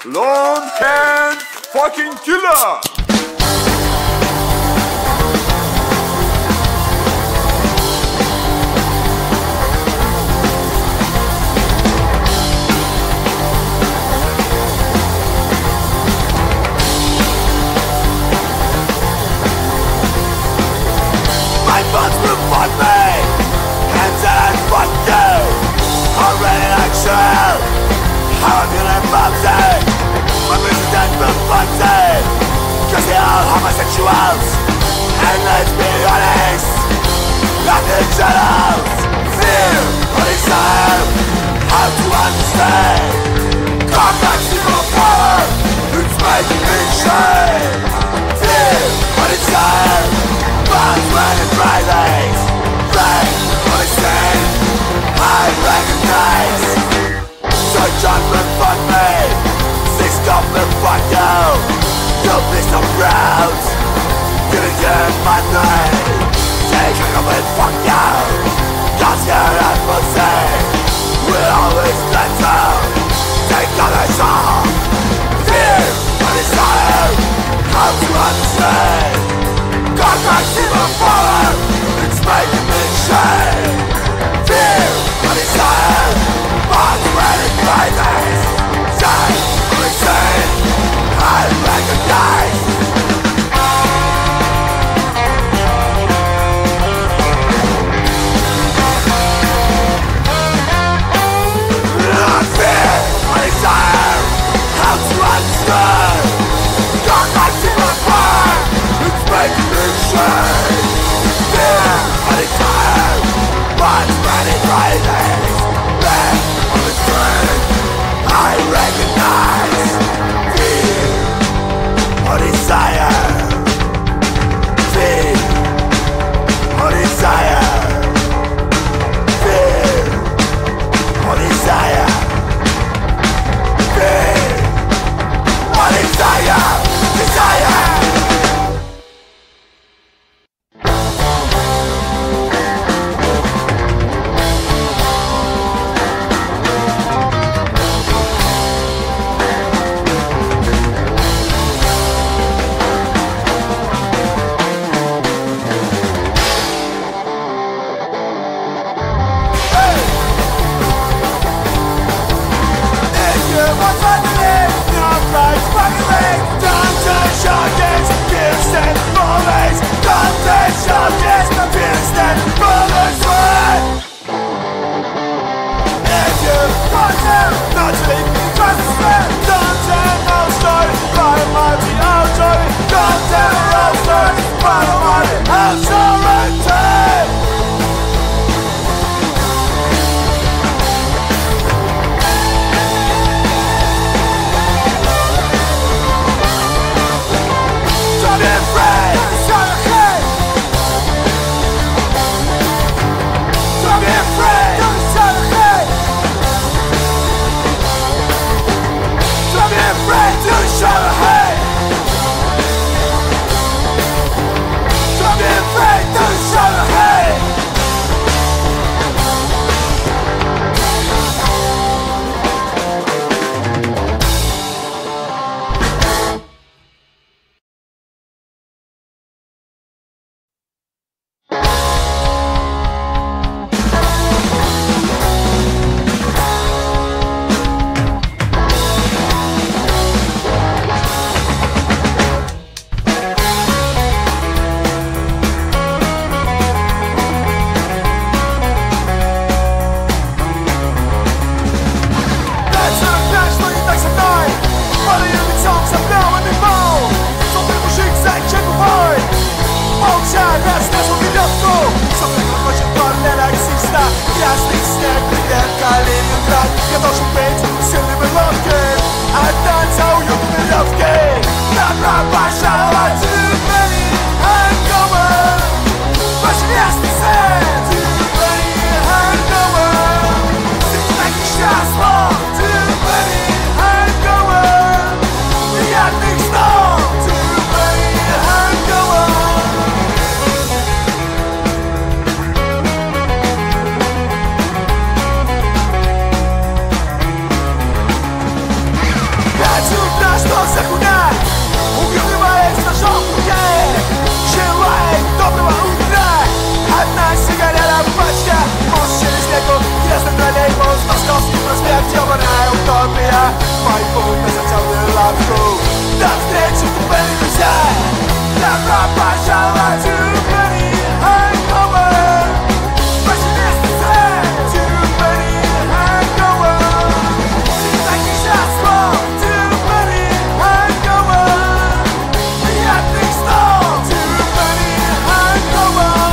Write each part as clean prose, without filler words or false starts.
Lone Can fucking Killer. My buds will fuck me, and then fuck you. Already like shell, how I'm feeling bumpy. My president will fuck me, cause they all homosexuals. And let's be honest, nothing shadows. Fear, or desire, how to understand. Complex evil power, it's making me shame. Fear, or desire, bonds when it rises. Rain, or descent, I recognize. So judgment fuck me, six government fuck you. You'll be so proud, giving you my name. Take a government fuck you, cause you're a pussy. We'll always let down, take on a song. Fear, or desire, how to understand. Contact evil power, it's making me shame. Fear, or desire, bonds when it rises. Shine, or insane, I recognize. Fear, or desire, how to understand. Contact evil power, it's making me shame. Fear, or desire, bonds when it rises. Then, on the street, I recognize. Fear, or desire. Fear, or desire. Fear, or desire. Fear, or desire. Desire. мой путь на зачетную лавку. До встречи, ступени, друзья. Добро пожаловать в Тюмени, Hangover. Ваше место здесь, Тюмени, Hangover. Таких счастлив, Тюмени, Hangover. Приятных снов, Тюмени, Hangover.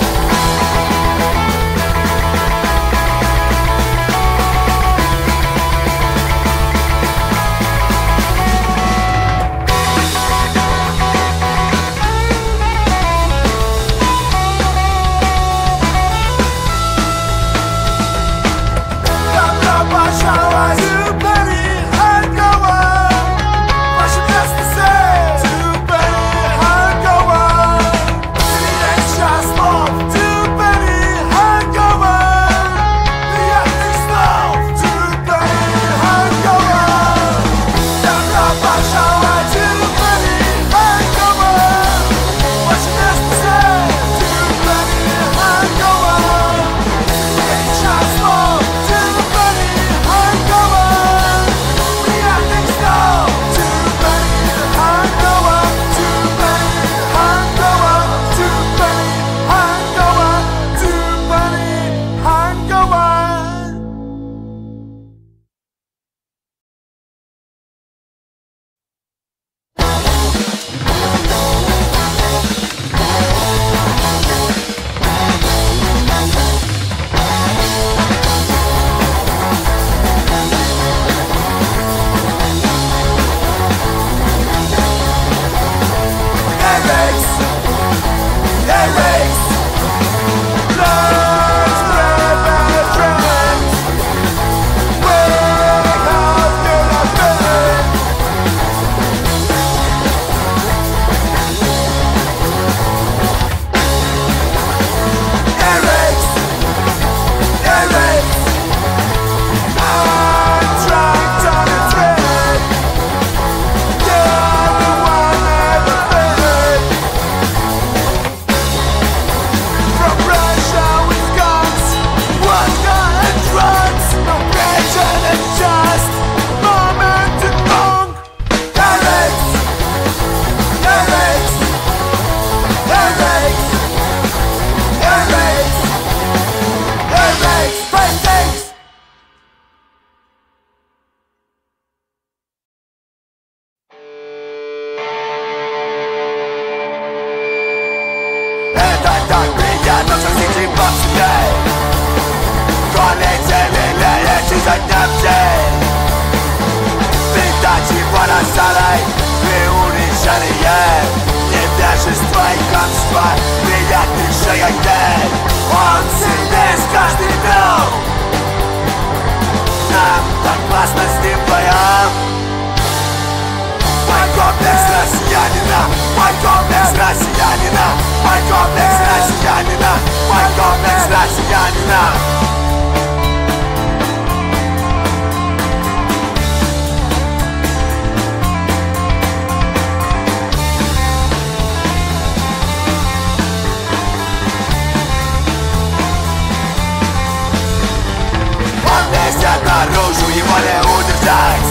Наружу его не удержать.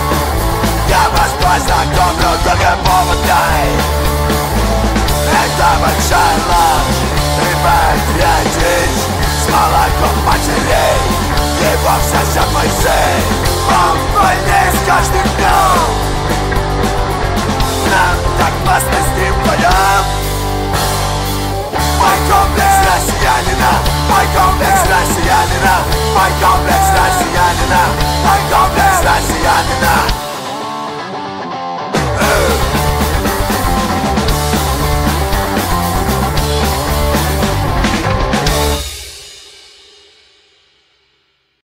Я вас познакомлю, только повод дай. Это большая ложь, рыба дичь с молоком матерей. Его всосет мой сын, он больнее с каждым днем. Нам так классно с ним вдвоем. Мой комплекс россиянина, мой комплекс россиянина, мой комплекс россиянина, мой комплекс россиянина.